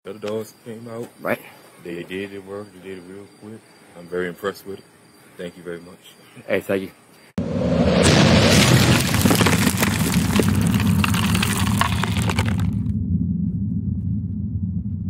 GUTTERDOGS came out. Right. They did it work. They did it real quick. I'm very impressed with it. Thank you very much. Hey, thank you.